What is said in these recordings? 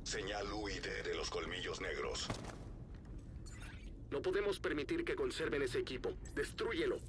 Señal huide de los colmillos negros. No podemos permitir que conserven ese equipo. ¡Destrúyelo!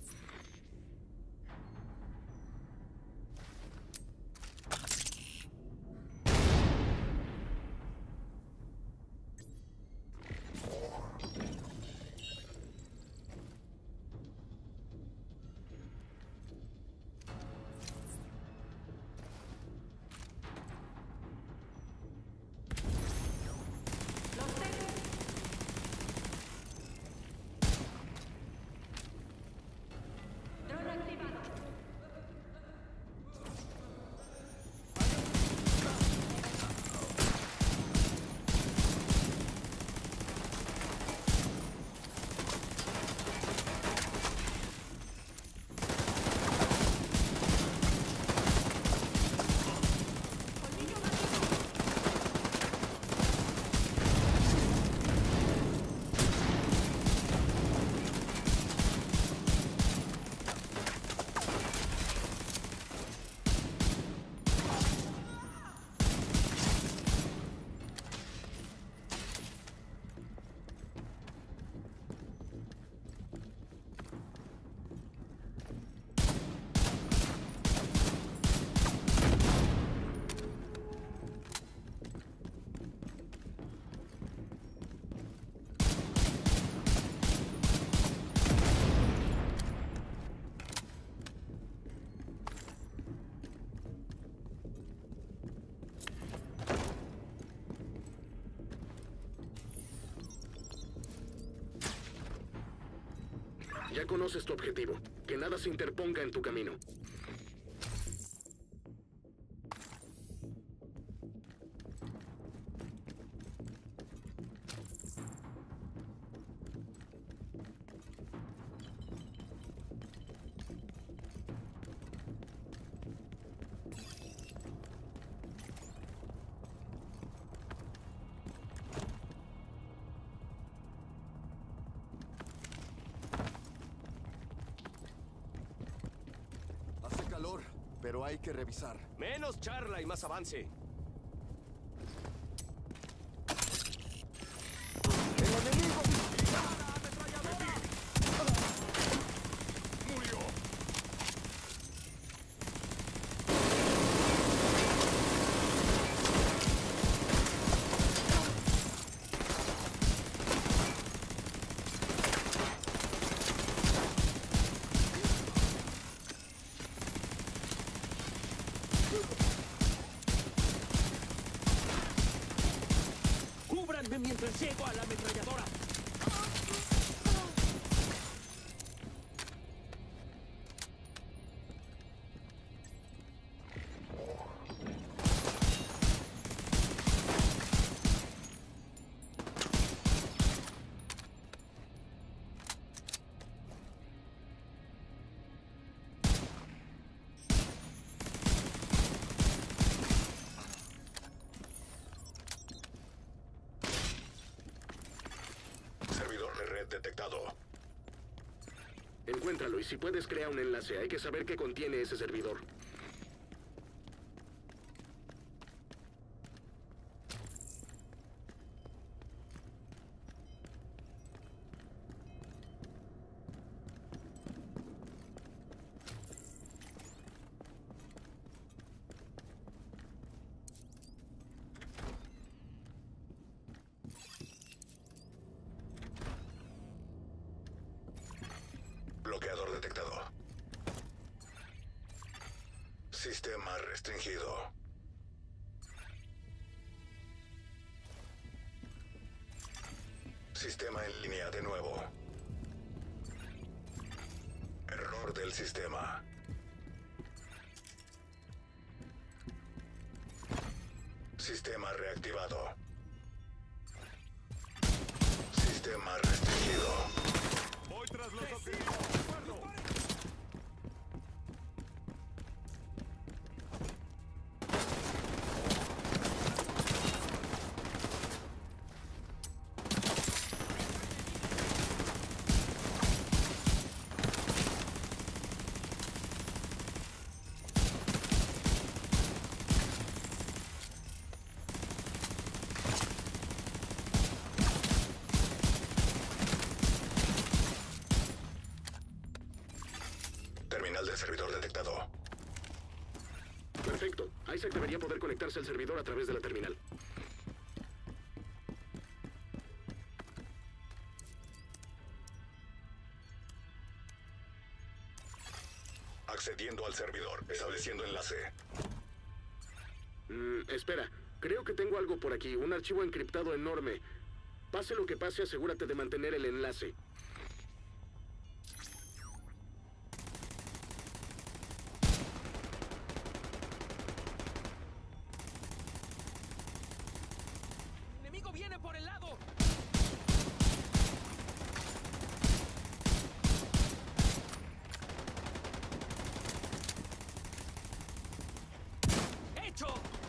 Ya conoces tu objetivo. Que nada se interponga en tu camino. Pero hay que revisar. Menos charla y más avance. ¡El enemigo! ¡Murió! ¡Cúbranme mientras llego a la ametralladora! Servidor de red detectado. Encuéntralo y si puedes crea un enlace. Hay que saber qué contiene ese servidor. Bloqueador detectado. Sistema restringido. Sistema en línea de nuevo. Error del sistema. Sistema reactivado. Sistema restringido. Voy tras los objetivos. Listo. Isaac debería poder conectarse al servidor a través de la terminal. Accediendo al servidor. Estableciendo enlace. Espera. Creo que tengo algo por aquí. Un archivo encriptado enorme. Pase lo que pase, asegúrate de mantener el enlace. ¡El enemigo viene por el lado! ¡Hecho!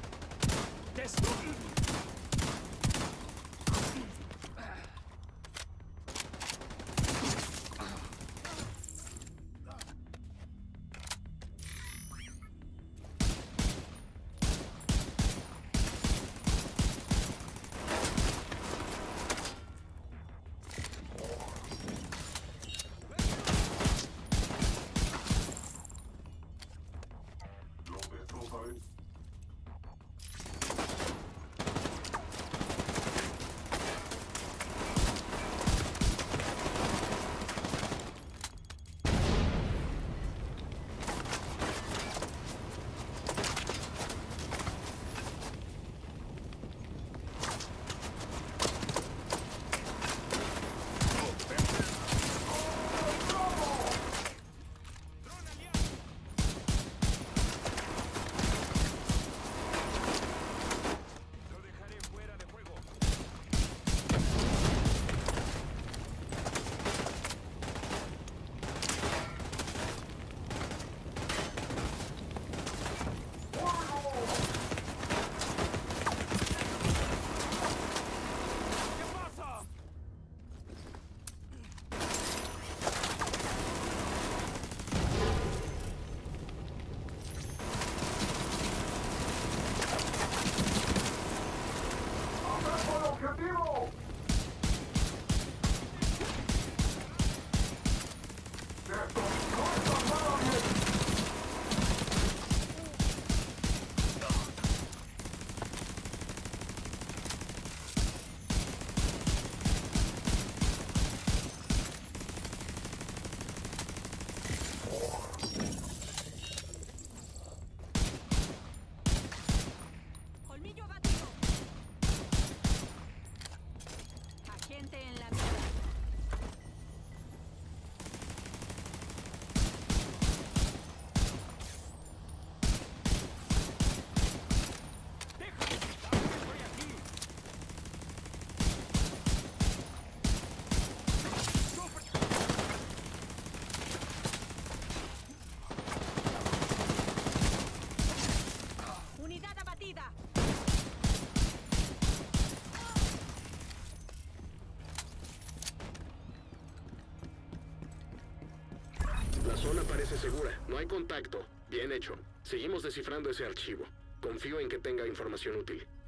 La zona parece segura. No hay contacto. Bien hecho. Seguimos descifrando ese archivo. Confío en que tenga información útil.